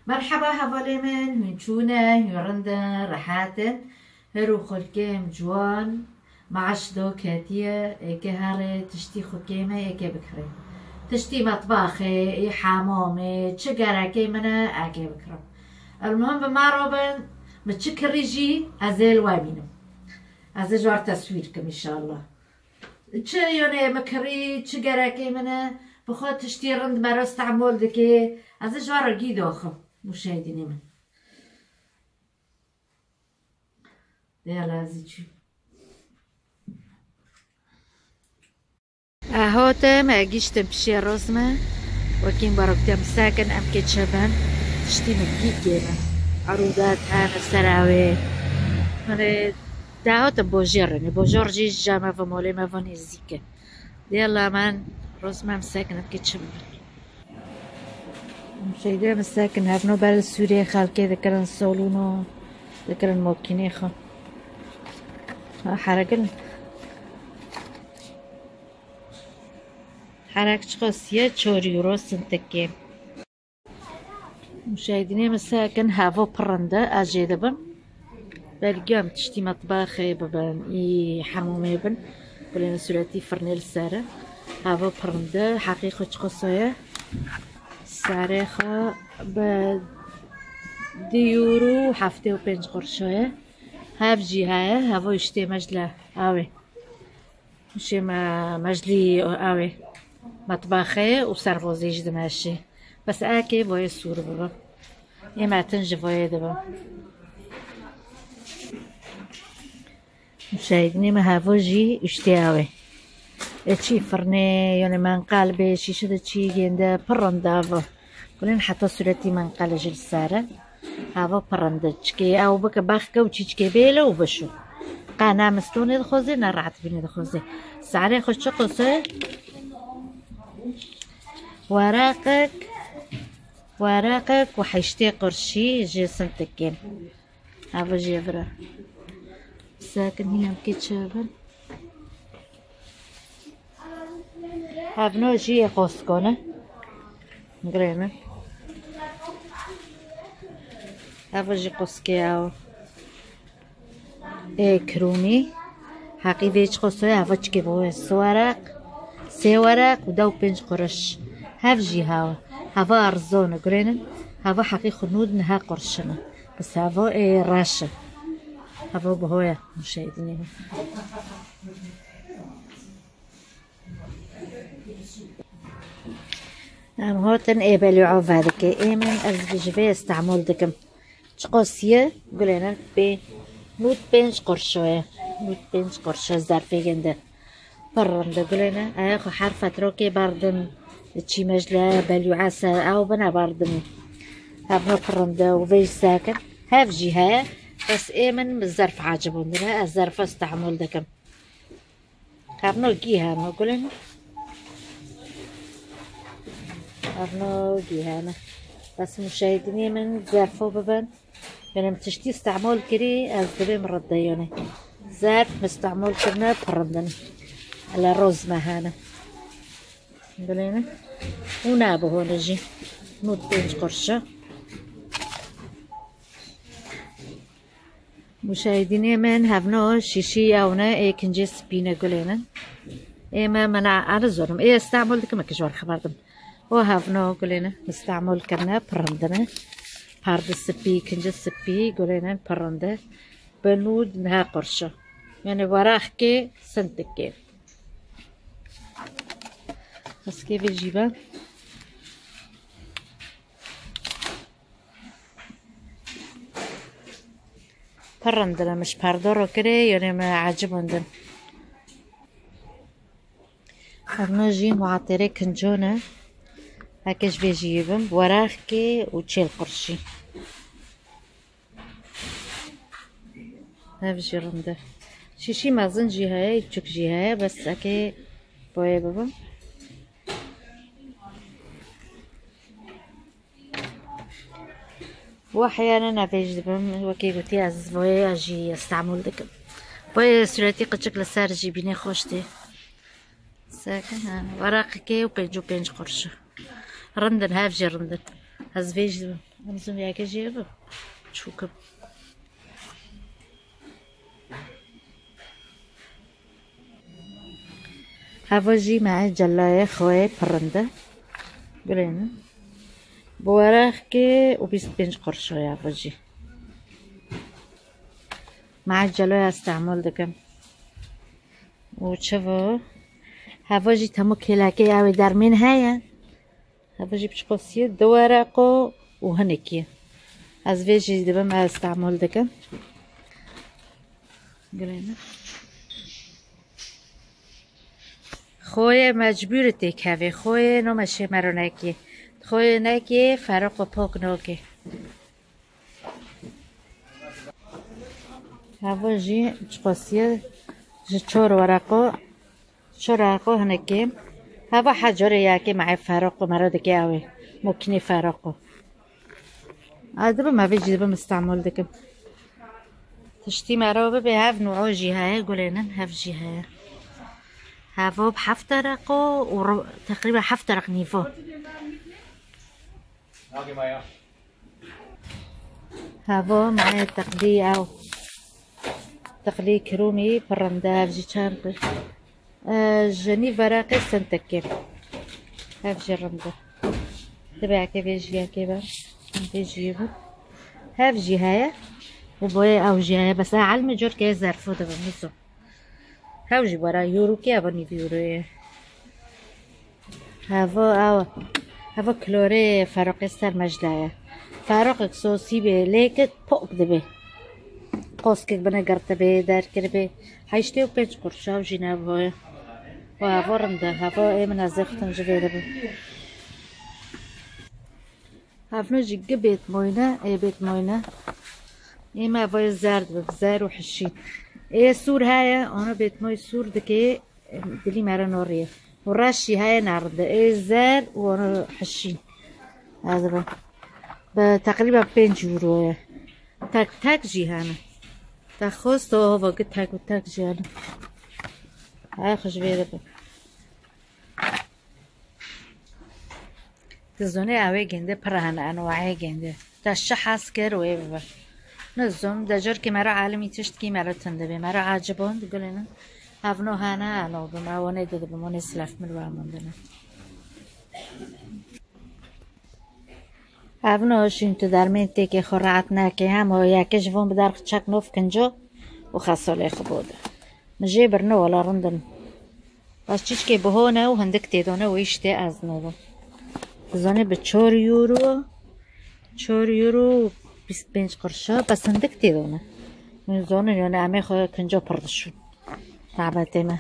مرحبا هفالي من هنشونا هنرندن رحاتن هرو خلقيم جوان معش دو كاتية ايكي هاري تشتي خلقيمة ايكي بكري تشتي مطبخي اي حامومي تشقراكي منا ايكي بكري المهم بمعروبن متشكر يجي ازيل وامينو ازي جوار تصويركم ان شاء الله تش يوني مكري تشقراكي منا بخوت تشتي رند مراس تعمل دكي ازي جوار رقيدو اخو مشاهديني من يلا زيجي اهوتم اجيشتم بشي رزمة وكين باروكتم ساكن ام كتشبن تشتي مكيك جيبا عروضات هانا سراوي من داهوتم بوجيرني بوجورجي جامع فمولي ما فوني زيكا يلا من رزمة مساكن ام كتشبن مشاهدينا مساكن هافنو بال سوريا خالكي ذكرن سولونو ذكرن موكيني خو حرقن حرق شخصية 4 يورو سنتكي مشاهدينا مساكن هافو برندا اجي دبن بالقام تشتي مطبخي ببن اي حمومي بن بلين سولاتي فرنيل سارة هافو برندا حقيقة شخصية ساريخا ب 2 يورو حفتي و 5 قرشاية هاف جهاية هافو يشتي مجلة اوي مشي ما مجلي اوي مطبخي و سرفوزي جد ماشي بس اكي بوي سور بابا اما تنجي بوي دبا مشاهدني ما هافو جي يشتي اوي اتشي فرني يعني ما نقال شي شده تشي جنده برندافو كلين حتى سولتي ما نقال جل سارة هافو برندتشكي او بك باخكا وتشيشكي بيلا وبشو قانا مستوني دخوزي نرعت بني دخوزي سعري خوش قصي وراقك وحيشتي قرشي جي سنتكين هافو جيفرا ساكن هنا مكيتشابن هافنو جي قوسكونا نقرينا هافو جي قوسكياو اي كرومي حقي ديش قوسوي هافو تشكيبوه سي ورق وداو 5 قرش هاف جي هافو ارزو نقرينا هافو حقي خنود نها قرشنا بس هافو اي راشا هافو بهويا مشاهديني نعم هوتن اي بلعو هذاك ايمن ازبجبي استعمل دكم تقوسيه قلنا بين نوت 5 قرشوية نوت 5 قرش الزرفي جنده برنده قلنا اخو حرفة روكي باردن تشي مجلة بلعاسة او بنا باردن هابنو برنده وفيج ساكن هاف جهة بس ايمن بالزرف عاجبون دنا الزرف استعمل دكم هابنو جيها ما قلنا أبنو جيهانا بس مشاهديني من زارفو ببن يعني متشتي استعمال كري أزدبي مرديوني زارف مستعمل كرنا برندن على روز مهانا نقولينا ونابو هو نجي نوت 5 قرشة مشاهديني من هفنو شيشي يونا اي كنجي سبينا قولينا ايما منع أرزورم اي استعمل دكما كجوار خبردم وهافنو قلنا نستعمل كنا برندنا هارد السبي كنجة السبي قلنا برنده بنود نها قرشة يعني وراخكي سنتكي بس كيف يجيبها برندنا مش باردورو كري يعني ما عجبندن هافنو جي معطيري كنجونة هكاش بيجيبهم وراخكي وتشيل قرشي هاف جي رنده شي مازن جهاي تشوك جهاي بس هكي بوي بابا واحيانا نافيج دبم وكي قلتي عزيز بوي اجي استعمل دك بوي سراتي قدشك لسار جيبيني خوشتي ساكن وراقكي و 5 قرش رندن هاف جي رندن هز فيج لازم ياكل جيبه شوكب هفوجي مع جلاية خوي برندة قلنا بوراخكي وبيست بنج قرشو يا هفوجي مع الجلاية استعمل دكم وتشوفوا هفوجي تمو كلاكي اوي دار من هايا هفوجي بشقوسية دوراقو وهنكي از فيجي دبا ما استعمل دكم قلنا خوی مجبور تکهوی خوی نمشه مرو نکی خوی نکی فرق و پاک نکی هوا جی چقاسیه جی چور ورقو هنکیم هوا حجر یکی معی فرق و مرو دکی اوی ممکنی فرقو عادبا ما بيجي دبا مستعمل دکم تشتي مرو ببي هاف نوعو جی های قولینن هاف جی های هوا بحفترقو تقريبا حفترق نيفو هوا معي تقلي كرومي برندا بجي تشانقي جني فراقي سنتكي هاف جرندا تبع كيف يجي كيبا بيجيبو هاف جي هايا وبوي او جي هايا بس على المجور كي زرفو دابا ميسو هاوجي برا يورو كي ابني في يورو هوا كلوري فاروق ستار مجلايا فاروق صوصي بي ليك بوك دبي قوسك بنا قرطة بي دار كربي حيشتيو بيج قرشا وجناب هو وهوا رندا هوا اي من ازيختن جبي دبي هافنو جيق بيت موينة اي بيت موينة ايما فاي زارد بزار وحشين ايه السور هاي انا بيت موي السور دكي دلي مارا نوريه وراشي هاي نارد ايه الزار وانا حشين هذا تقريبا 5 يورو تاك جي هانا تاخوز تو هو قد تاك جي هانا هاي خش بيدا تزوني اوي جنده پرهانا انواعي جنده تشحاس كر ويبا نزوم دجار که مرا عالمی تشت که مرا تنده بی مرا عجبان دگلنا هفنو هانا علو بمعوانه داده بمونه سلف ملو عماندنا هفنو شین تو درمین تیکی خورعت ناکی هم و یکیش فون بدار چک نوف کنجو و خاصولی خبوده مجی برنو ولا رندن بس چیچ که بهونه و هندک تیدونه و ایشتی از نو بزانه به 4 یورو 25 قرشة بس هندك تيدونا من زون يعني عمي خو كنجو بردشون تعبتنا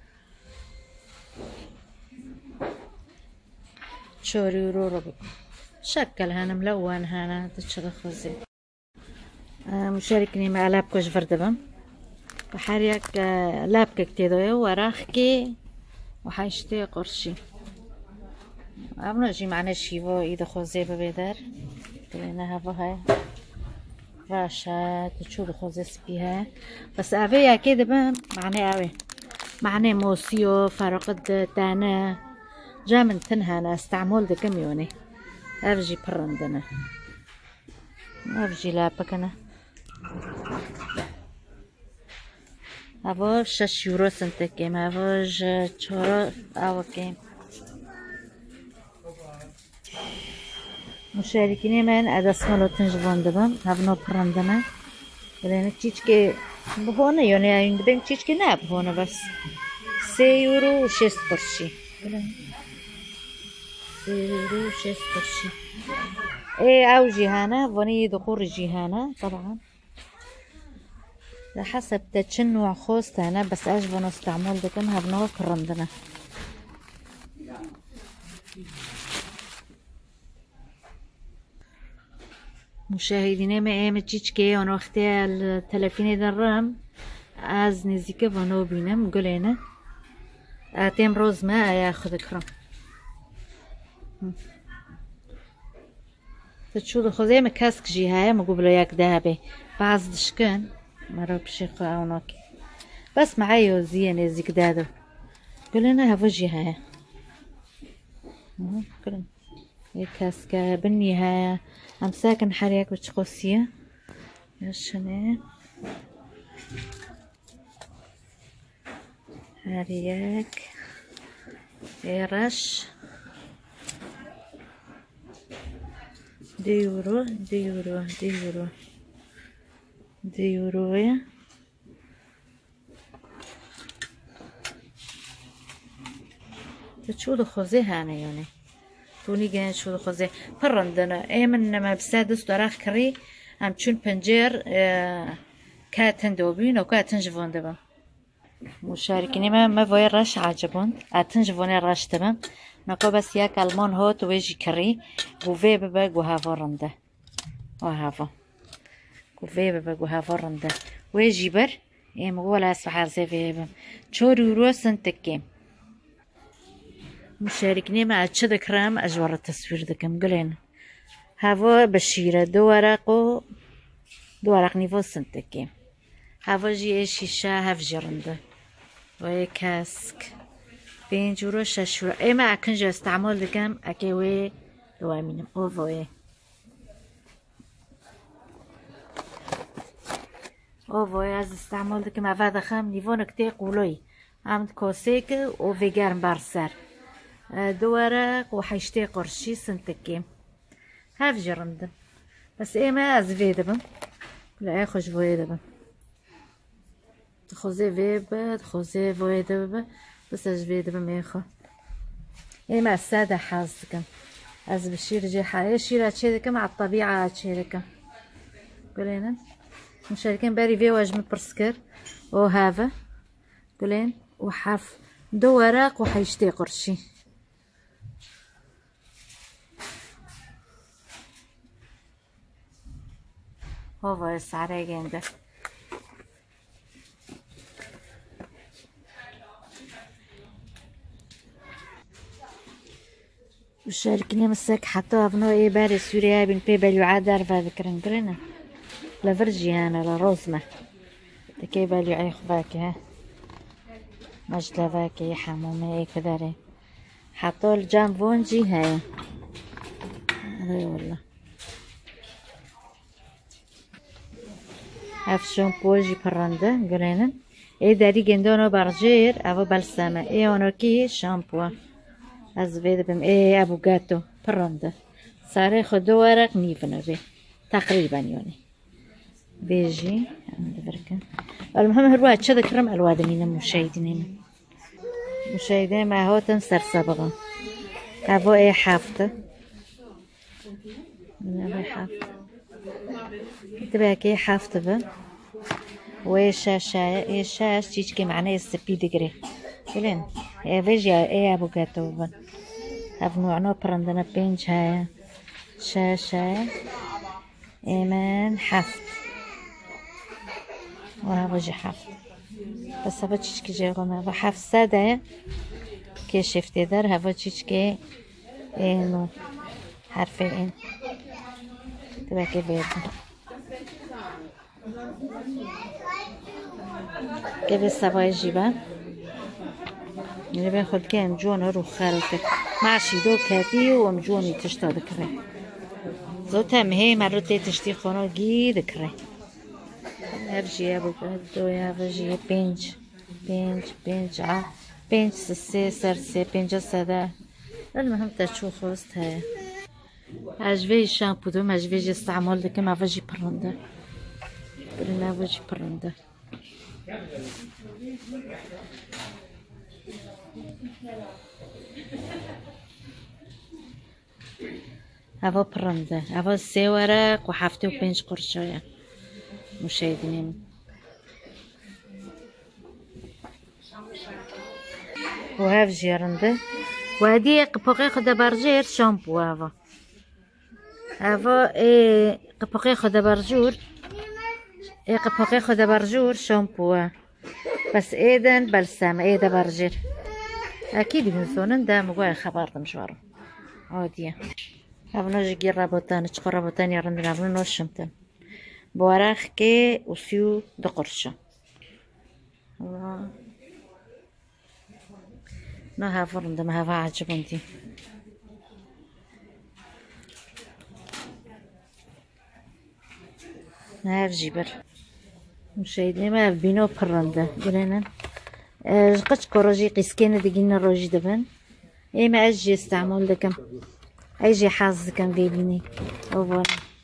4 يورو ربع شكل هانا ملون هانا تشغل خوزي مشاركني مع لابكوش فردبم بحريك لابكك تيدويو وراخكي وحيشتي قرشي عمنا جي معنا شيفو إذا خوزي ببيدار قلنا هفو هاي راشا تشوف خوزس بيها بس اوي اكيد بقى معناه اوي معناه موسيو فرقد تانا جا من تنهانا استعمل ده كميوني افجي برندنا افجي لابكنا افو 6 يورو سنتكيم افو چورو اوكي مشاركيني من ادسمالو تنجبون دبم هفنو برندنا لأن تيجي بهونه يعني عند بنك تيجي ناب هونه بس 3 يورو و 6 قرشي 3 يورو و 6 قرشي ايه او جهانا فوني دخول جهانا طبعا حسب تشنوع خوست انا بس اجبن استعمال دكم هبنو برندنا مشاهدينا ما ايمت تشيكي انا اختي التلفين درام از نزيكه فانو بينم قولينا اتم روز ما ياخذ كرم تشوف خوزي ما كاسك جي هاي ما قبل ياك ذهبي بعض دشكن مرة بشيخ اوناك بس معايو زين زيك دادو قولنا هفوجي هاي كلنا كاسكا بالنهاية عم ساكن حريك بتشقوسية يشني حريك رش ديورو ديورو ديورو ديورو يا شو دخوزي هانا يعني توني جان شو دخوزي برندنا ايمن ما بسادس دراخ كري عم تشون بنجير كاتن دوبين او كاتن جفون دبا مشاركين ما فوي رش عجبون اتن جفوني رش تبا نقو بس ياك المون هوت ويجي كري وفي ببا وهافو رنده وهافو وفي ببا وهافو رنده ويجي بر ايم ولا اسفحار زي في تشوري روسن تكيم مشاركني مع تشد كرام أجور التصوير دكم قلنا هافو بشيرة دو ورق نيفو سنتكي هافو جي شيشة هاف جرنده وي كاسك بين جورو شاشورو اما اكن جو استعمال دكم اكيوي دو امينم اوفوي از استعمال دكم افاد خام نيفو نكتي قولوي عمد كوسيك و فيجارن بارسر دو ورق وحيشتي قرشي سنتكي هاف جرندم بس ايما از فيدبم لا اخش فيدبم تخوزي فيبا تخوزي فيدبا بس اج فيدبم اخو ايما السادة حازكم از بشير جي حالي شيرا تشيدكم على الطبيعة تشيدكم قولينا مشاركين باري في واجم برسكر او هافا قولين وحاف دو ورق وحيشتي قرشي هو السعرية جنده وشاركني مسك حتى ابنو ايه باري سوريا بن بيبل يعادر فذكرن قرنا لا فرجيانا لا روزمة تكي بالي عيخ باكي ها مجد باكي حمومي ايه كذاري حطوا الجامبون جي هاي اي والله هاف شامبو جي براندا قرنا ايه داري جندونو برجير ابو بلسامة ايه ونوكي شامبو از بم ايه ابو جاتو براندا صار خدو ورق نيفنا به تقريبا يعني بيجي المهم هروا تشد كرم الواد من مشاهدين ما هو تنسر صبغة هافو ايه حافظة تبقى كي حافظة با وشاشة ايه شاش تيجي معنا يستبي دقري كلين ايه فيجي ايه ابو جاتو با هاف نوعنو برندنا بينج هاي شاشة ايمان حافظ وهذا جي حافظ بس هذا تشكي جي غنا بحافظ سادة كي شفتي دار هذا تشكي إنه حرفين تبقى كيف كيف الصبايا جيبا اللي بياخد كام جون اروح خالتك ماشي دو كاتي ومجوني تشتا ذكري زوتها مهي مرتي تشتي خونو جي ذكري هرجي ابو قدو يا بجي بينج بينج سسي سرسي بينج سدا المهم تشو خوست هاي عجبي الشامبو دوم عجبي جي استعمال دكي ما فجي برندا قلنا فجي برندا هذا برندا هذا سي ورق وحافتي وبينج قرشايا مشاهدين وهاف جيرنده وهذه قبقي خدا برجير شامبو هذا ايه قبقي خدا برجور ايه قبقي خدا برجور شامبو بس ايدن بلسام ايدا برجير اكيد ينسونن دا مقوي خبر مشوار عادية هذا نجي جير رابطان تشقر رابطان يرندن عملو نوشمتن بوراخ كي وسيو دقرشة الله ما ها فرن ما ها عجبنتي هاف جيبر مشاهدينا ما بينو برنده قلنا قد كوروجي قيسكين دقينا روجي دبن اي ما اجي استعمل دكم اجي حاز كان بيبيني اوفر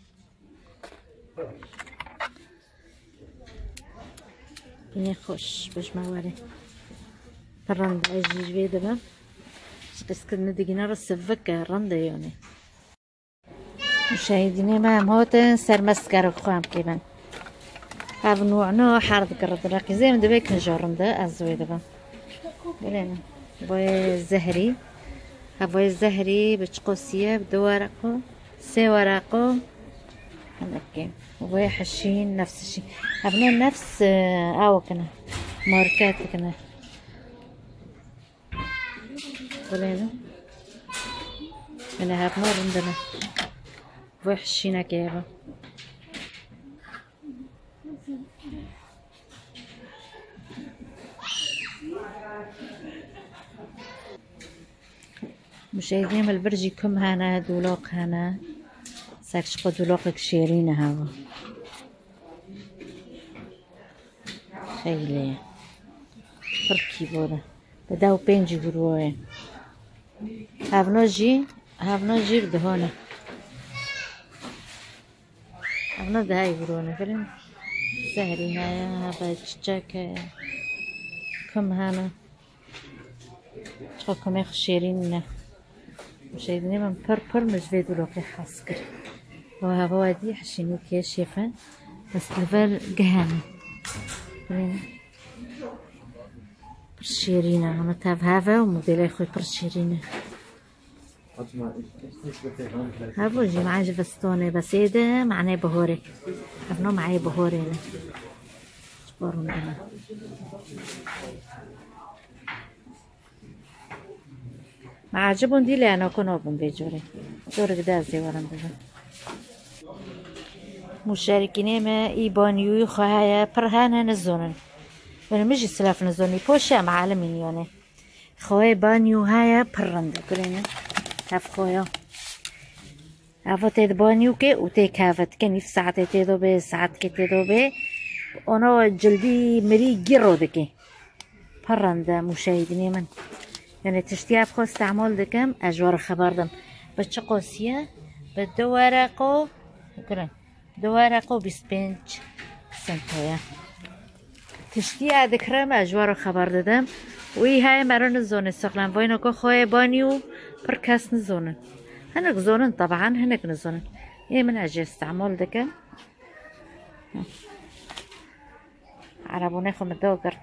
بيني خوش باش ما وري برنده اجي جبي دبن قيسكين دقينا رسفك رنده يوني مشاهدينا ما موتن سر مسكر خوام كيبان هاف نوع حارد قرد راقي زي من دبيك نجورن ده ازوي دبا بلينا بوي الزهري هبوي الزهري بتشقوسية بدورقو سي ورقو هنكي وبوي حشين نفس الشي هبنو نفس كنا ماركات كنا بلينا انا هاب نور عندنا بوي حشينا كيبا مشاهدين البرجي كم هنا دولوق هنا ساكش دولوقك شيرين هوا خيلي بركي بودا بداو بينجي بروي هافنو جي بدهونا هافنو دهاي برونا فلم سهري هاي هذا تشاك كم هنا تخوكم يخ شيرين مشاهديني من بربر مش فيديو لوكي حاسكر وهذا دي حشيني كيشيفة بس لفال جهاني برشيرينا أنا تاف هذا وموديل أخوي برشيرينا هذا جي معي جفستوني بس إيده معناه بهوري هذا معي بهوري أنا شبارون أنا ما عجبون دي لأنا كنوبن بيجوري دورك دازي ورم بذا مشاركين ما إيبانيو يخوايا برهانا نزونن وانا مجي سلاف نزوني بوشا معالمين يوني خوايا بانيو هايا برند كلنا هاف خوايا هافو تيد بانيو كي وتيك هافت كان في ساعة تيدو بي ساعة كي تيدو بي انا جلدي مري جيرو دكي برند مشاهدين من يعني تشتياب خو استعمال دكم اجوار خبر دم بتشقوسيا بدورقو كلن دورقو بسبنج سنتويا تشتيا ذكرم اجوار خبر دادم وی های مرون زون استخدام وینو که خواه بانیو برکس نزونن هنک زونن طبعا هنک نزونن یه من اجي استعمال دکم عربونه خو مدو قرد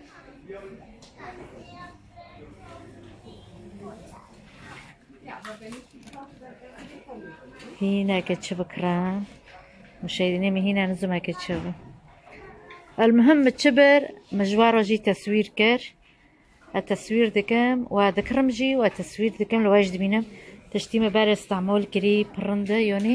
هنا كتشوف كرام مشاهديني من هنا نزوم كتشوف المهم تشبر مجواره جي تصوير كر التصوير دكم وذكرم جي وتصوير دكم لواجد بينام تشتيمه بار استعمال كري برنده يوني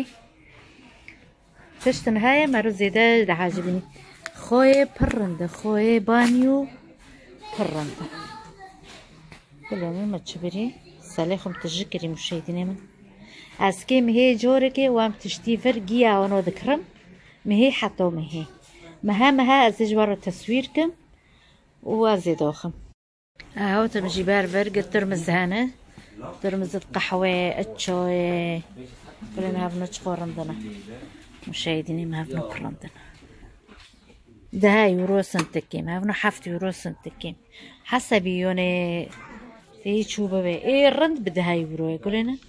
تشت نهاية مرو زيادة لعاجبني خوي برنده خوي بانيو برنده كلهم ما تشبري ساليخم تجكري مشاهديني من اسكي مهي جوركي وام تشتي فرقيا ونو ذكرم مهي حتى مهي مها ازجوار تصويركم وازيدوخم اهو تمجي باربر قد ترمز هنا ترمز القحوة التشوي كلنا هاف نتشقور رمضنا مشاهديني ما هاف نقر رمضنا ده هاي يورو سنتكيم هاف نحفت يورو سنتكيم حسبي يوني تي تشوبه بي ايه الرند بده هاي يورو كلنا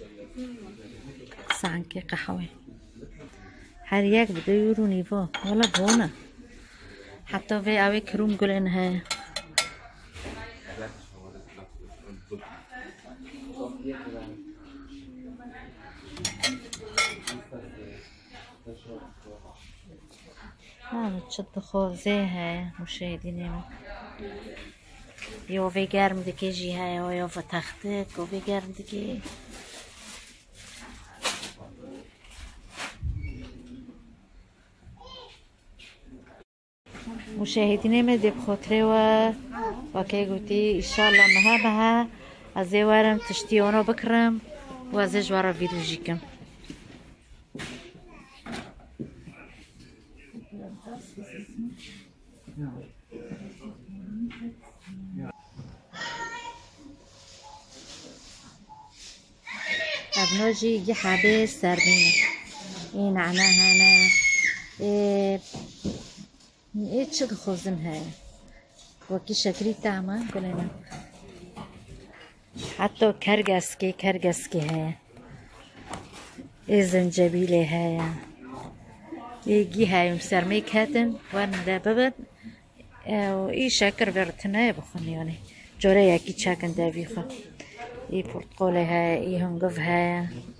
سعنكي قحوة حرياك بده يورو نيفو ولا بونا حتى في اوي كروم قلنا هاي تشد خوف زي هاي مشاهديني يو في قارم دكي جي هاي ويو فتختك وفي قارم دكي مشاهديني ما دي بخاطري وكي قلتي ان شاء الله مها ازي وارم تشتي وانا بكرم وازي جوارا فيديو جيكم ابنوجي جي حابي سربينة ايه نعناها انا ايه تشد خوزن هاي وكي شكري تعمل قلنا حتى كرغسكي هاي ايه زنجبيلي هاي يجي هاي مسرمي كاتن وانا داببت ايه شاكر برتنا بخوني يعني جوري اكي تشاكن دابيخو ايه برتقولي هاي ايه هنقف هاي